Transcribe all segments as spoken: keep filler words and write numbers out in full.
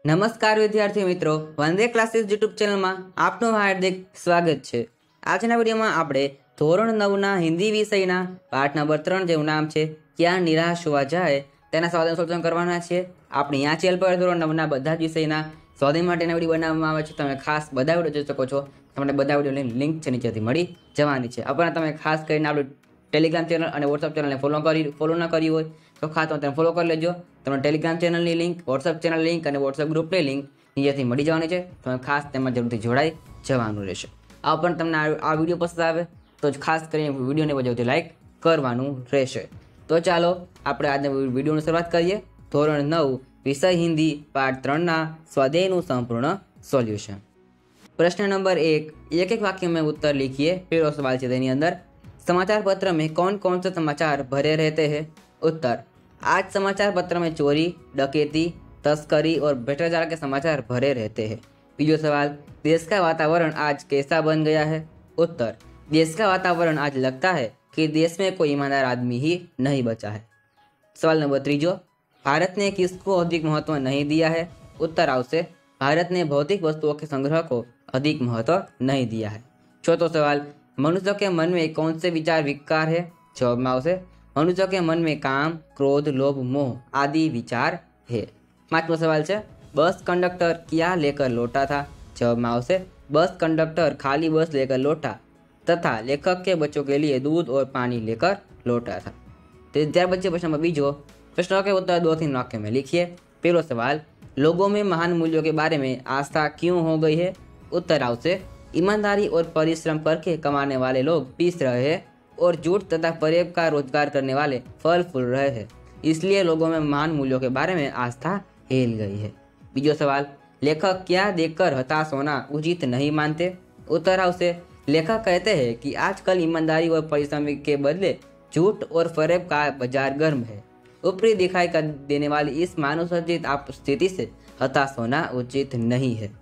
નમસ્કાર વિદ્યાર્થી મિત્રો, વંદે ક્લાસીસ યુટ્યુબ ચેનલમાં આપનું હાર્દિક સ્વાગત છે। આજના વિડીયોમાં આપણે ધોરણ નવના હિન્દી વિષયના પાઠ નંબર ત્રણ જેનું નામ છે ક્યાં નિરાશ હોવા જાય તેના સ્વાધ્યાય સોલ્યુશન કરવાના છે। આપણે આ ચેનલ પર ધોરણ નવના બધા જ વિષયના સ્વાધ્યાય માટેના વિડીયો બનાવવામાં આવે છે। તમે ખાસ બધા વિડીયો જોઈ શકો છો। તમને બધા વિડીયોની લિંક છે નીચેથી મળી જવાની છે। આપણે તમે ખાસ કરીને આપણું ટેલિગ્રામ ચેનલ અને વોટ્સઅપ ચેનલને ફોલો કરી ફોલો ન કરી હોય તો ખાસ તમે ફોલો કરી લેજો। તમને ટેલિગ્રામ ચેનલની લિંક, વોટ્સઅપ ચેનલ લિંક અને વોટ્સઅપ ગ્રુપની લિંક નીચેથી મળી જવાની છે। તમે ખાસ તેમાં જરૂરથી જોડાઈ જવાનું રહેશે। આ પણ તમને આ વિડીયો પસંદ આવે તો જ ખાસ કરીને વિડીયોને જરૂરથી લાઇક કરવાનું રહેશે। તો ચાલો આપણે આજના વિડીયોની શરૂઆત કરીએ। ધોરણ નવ વિષય હિન્દી પાઠ ત્રણના સ્વાધ્યાયનું સંપૂર્ણ સોલ્યુશન। प्रश्न नंबर एक, एक एक वाक्य में उत्तर लिखिए। पहला सवाल है तेनी अंदर, समाचार पत्र में कौन कौन से समाचार भरे रहते हैं? उत्तर, आज समाचार पत्र में चोरी, डकैती, तस्करी और भ्रष्टाचार के समाचार भरे रहते हैं। बीजो सवाल, देश का वातावरण आज कैसा बन गया है? उत्तर, देश का वातावरण आज लगता है कि देश में कोई ईमानदार आदमी ही नहीं बचा है। सवाल नंबर तीजो, भारत ने किसको अधिक महत्व नहीं दिया है? उत्तर आवश्य, भारत ने भौतिक वस्तुओं के संग्रह को अधिक महत्व नहीं दिया है। चौथो सवाल, मनुष्य के मन में कौन से विचार विकार है? जवाब में आवश्य, मनुष्य के मन में काम, क्रोध, लोभ, मोह आदि विचार है। पांचवा सवाल है, बस कंडक्टर क्या लेकर लौटा था? जवाब में आवश्य, बस कंडक्टर खाली बस लेकर लौटा तथा लेखक के बच्चों के लिए दूध और पानी लेकर लौटा था। तो त्यार बच्चे प्रश्न नंबर बीजो, प्रश्नों के उत्तर दो तीन वाक्य में लिखिए। पहला सवाल, लोगों में महान मूल्यों के बारे में आस्था क्यों हो गई है? उत्तर आवश्य, ईमानदारी और परिश्रम करके कमाने वाले लोग पीस रहे हैं और झूठ तथा फरेब का रोजगार करने वाले फल फूल रहे हैं, इसलिए लोगों में महान मूल्यों के बारे में आस्था हिल गई है। बीजो सवाल, लेखक क्या देखकर हताश होना उचित नहीं मानते? उत्तर आवश्य, लेखक कहते हैं कि आजकल ईमानदारी और परिश्रम के बदले झूठ और फरेब का बाजार गर्म है। ऊपरी दिखाई कर देने वाली इस मानव सर्जित आप स्थिति से हताश होना उचित नहीं है।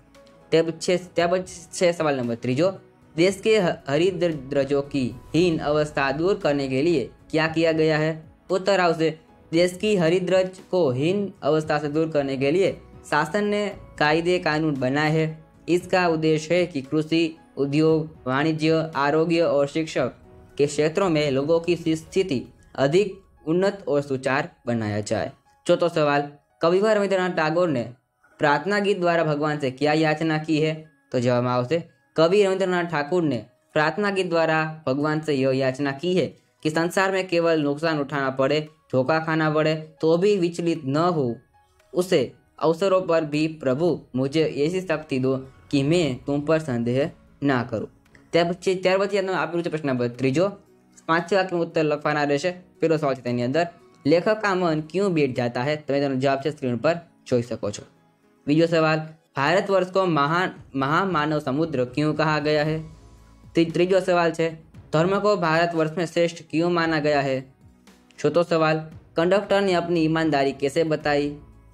सवाल नंबर तीजो, देश के हरिद्रजों की हीन अवस्था दूर करने के लिए क्या किया गया है? उत्तर आवश्य, देश की हरिद्रज को हीन अवस्था से दूर करने के लिए शासन ने कायदे कानून बनाए हैं। इसका उद्देश्य है कि कृषि, उद्योग, वाणिज्य, आरोग्य और शिक्षक के क्षेत्रों में लोगों की स्थिति अधिक उन्नत और सुचार बनाया जाए। चौथा सवाल, कविवर रविंद्रनाथ टैगोर ने प्रार्थना गीत द्वारा भगवान से क्या याचना की है? तो जवाब आवश्य, कवि रविंद्रनाथ ठाकुर ने प्रार्थना गीत द्वारा भगवान से यह याचना की है कि संसार में केवल नुकसान उठाना पड़े, धोखा खाना पड़े तो भी विचलित न हो, उसे अवसरों पर भी प्रभु मुझे ऐसी शक्ति दो कि मैं तुम पर संदेह ना करूँ। त्यार पछी त्यार पछी आपेलू प्रश्न नंबर त्रीजो, पांच वाक्य में उत्तर लखवाना रहेशे। पहलो सवाल है तेनी अंदर, लेखक का मन क्यों बैठ जाता है? तमे तेनो जवाब स्क्रीन पर जोई सको छो। बीजो सवाल, भारतवर्ष को महान महामानव समुद्र क्यों कहा गया है? तीजो सवाल है, धर्म को भारतवर्ष में श्रेष्ठ क्यों माना गया है? चौथो सवाल, कंडक्टर ने अपनी ईमानदारी कैसे बताई?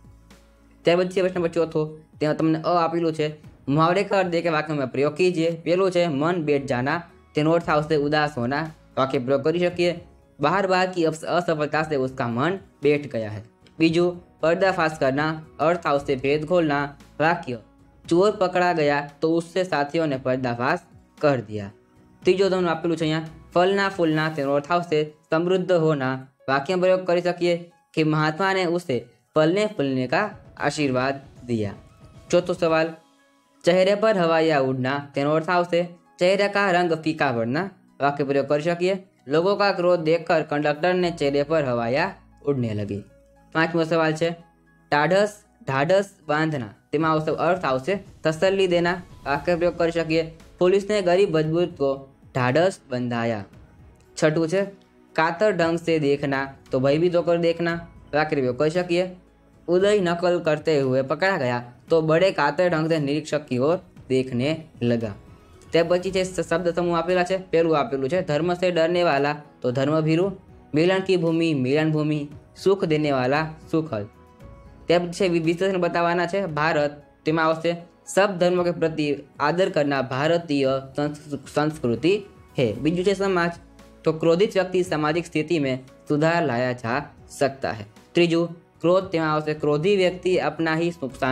त्यार पछी प्रश्न नंबर चौथो, तेमां तमने अ आपेलू है, मुहावरे का अर्थ दे के वाक्य में प्रयोग कीजिए। पहलू है, मन बैठ जाना, तेनो अर्थ आवश्य उदास होना। वाक्य प्रयोग कर सकिए, बार बार की असफलता से उसका मन बैठ गया है। बीजू, पर्दाफाश करना, अर्थ आवश्य भेद खोलना। वाक्य, चोर पकड़ा गया तो उससे साथियों ने पर्दाफाश कर दिया। तीजो तुमने आपेलू है अहींया, फलना फूलना, तेनो अर्थ आवश्य समृद्ध होना। वाक्य प्रयोग कर सकिए कि महात्मा ने उसे फलने फूलने का आशीर्वाद दिया। चौथो सवाल, चेहरे पर हवाइयाँ उड़ना, तेनो अर्थ आवश्य चेहरे का रंग फीका पड़ना। वाक्य प्रयोग कर सकिए, लोगों का क्रोध देखकर कंडक्टर ने चेहरे पर हवाइयाँ उड़ने लगी। पांचमो सवाल है, ढाढ़स ढाढ़स बांधना, तेमां आवश्य अर्थ आवश्य तसल्ली देना। वाक्य प्रयोग कर सकिए, पुलिस ने गरीब मजबूत को ढाढ़स बंधाया। छठू है, कातर ढंग से देखना तो भयभीत होकर देखना। वाक्य प्रयोग कर सकिए, उदय नकल करते हुए पकड़ा गया तो बड़े कातर ढंग से निरीक्षक की ओर देखने लगा। त्यार पछी छे शब्द समूह आपेला है। पहलू आपेलू है, धर्म से डरने वाला तो धर्म भीरु, मिलन की भूमि मिलन भूमि, सुख देने वाला सुखद। त्यार पछी विशेषण बतावाना है। भारत, तेमां आवश्य सब धर्मों के प्रति आदर करना भारतीय संस्कृति है। बीजू है समाज, तो क्रोधित व्यक्ति सामाजिक स्थिति में सुधार लाया जा सकता है। त्रीजू, क्रोध, तेमां आवश्य क्रोधी व्यक्ति अपना ही नुकसान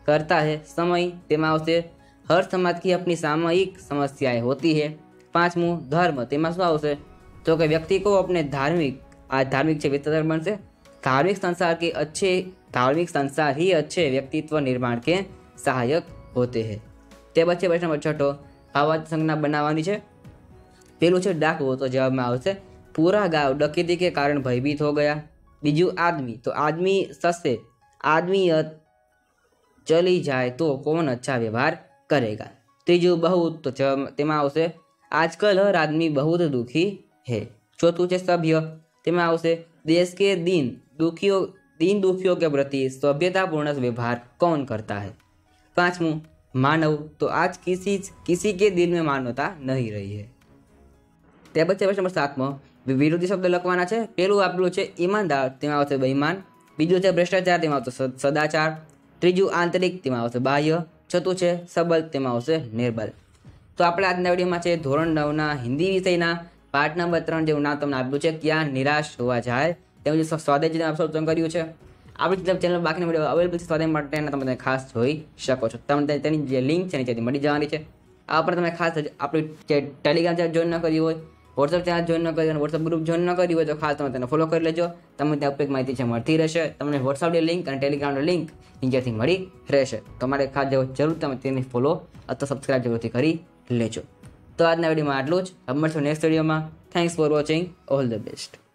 करता है। समय तेमा आवशे हर समाज की अपनी सामूहिक समस्याएं होती है। पांचमू धर्म तेमा शुं आवशे तो कि व्यक्ति को अपने धार्मिक आज धार्मिक छे विस्तार बनशे धार्मिक संसार के अच्छे धार्मिक संसार ही अच्छे व्यक्तित्व निर्माण के सहायक होते हैं। ते पछी प्रश्न नंबर छठो आवाज संज्ञा बनावानी छे। पेलुं छे डाकू तो जवाब में आवशे पूरा गांव डकैती के कारण भयभीत हो गया। बीजू आदमी तो आदमी ससे आदमी चली जाए तो कौन अच्छा व्यवहार करेगा। तीजू बहुत तो जवाब तेमां आवशे आजकल हर आदमी बहुत दुखी है। चौथुं छे सभ्य तेमां आवशे देश के दीन दुखियों दीन दुखियों के प्रति सभ्यतापूर्ण व्यवहार कौन करता है। पांचमू मानव तो आज किसी किसी के दिल में मानवता नहीं रही है। ते पछी प्रश्न नंबर सातमो विरोधी शब्द लखवाना छे। पेलुं आपेलुं छे ईमानदार तेमां आवशे बेईमान। बीजुं छे भ्रष्टाचार तेमां आवशे सदाचार। त्रीजुं आंतरिक तेमां आवशे बाह्य। छठुं छे सबल तेमां आवशे निर्बल। तो आपणे आजना विडियोमां छे धोरण नवना हिंदी विषयना पाठ नंबर त्रण जेनुं नाम तमने आप्युं छे क्या निराश होवा जाए तेनुं जे स्वाध्याय जेनुं सोल्यूशन कर्युं छे। आपणी चेनल बाकीना विडियो अवेलेबल છે સ્વાધ્યાય માટેના તમે ખાસ જોઈ શકો છો। તમને તેની જે લિંક છે નીચેથી મળી જવાની છે। આ પર તમે ખાસ આપણી જે ટેલિગ્રામ ચેનલ જોઈન ન કરી હોય વોટ્સએપ ચેનલ જોઈન ન કરી અને વોટ્સએપ ગ્રુપ જોઈન ન કરી હોય તો ખાસ તમે તેને ફોલો કરી લેજો। તમને ત્યાં ઉપયોગ માહિતી છે મળતી રહેશે। તમને વોટ્સએપની લિંક અને ટેલિગ્રામની લિંક નીચેથી મળી રહેશે। તમારે ખાસ જરૂર તમે તેને ફોલો અથવા સબસ્ક્રાઇબ જરૂરથી કરી લેજો। તો આજના વિડીયોમાં આટલું જ। મળશું નેક્સ્ટ વિડીયોમાં। Thanks for watching. All the best.